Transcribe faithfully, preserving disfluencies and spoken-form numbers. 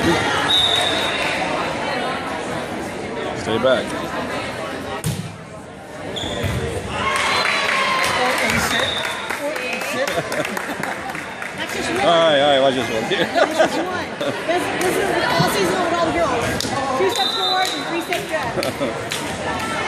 Stay back. That's just one. All right, all right, watch this one. That's just one. This, this is all season with all the girls. Two steps forward and three steps back.